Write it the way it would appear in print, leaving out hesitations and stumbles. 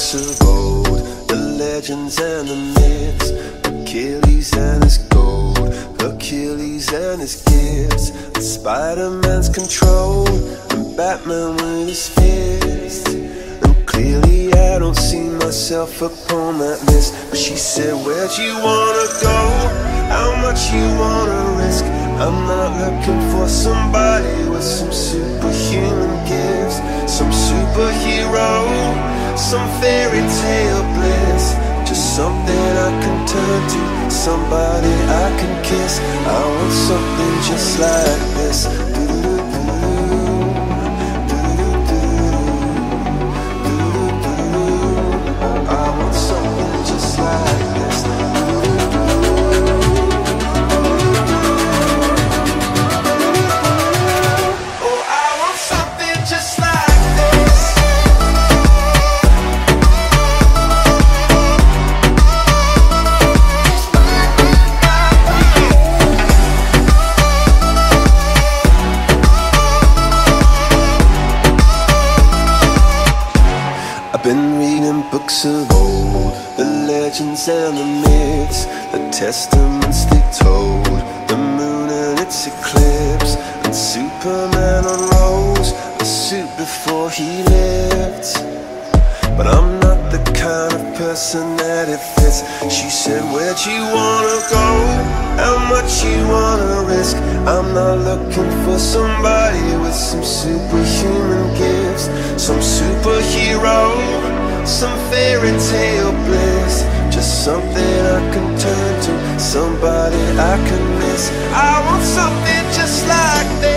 books of old, the legends and the myths, Achilles and his gold, Achilles and his gifts, and Spider-Man's control, and Batman with his fist. And clearly I don't see myself upon that list. But she said, where'd you wanna go? How much you wanna risk? I'm not looking for somebody with some superhuman gifts, some superhero, some fairy tale bliss. Just something I can turn to, somebody I can kiss. I want something just like this. I want something just like this. Books of old, the legends and the myths, the testaments they told, the moon and its eclipse, and Superman unrolls a suit before he lived. But I'm not the kind of person that it fits. She said, where'd you wanna go? How much you wanna risk? I'm not looking for somebody with some superhuman gifts, some superhero, some fairy tale bliss. Just something I can turn to, somebody I can miss. I want something just like this.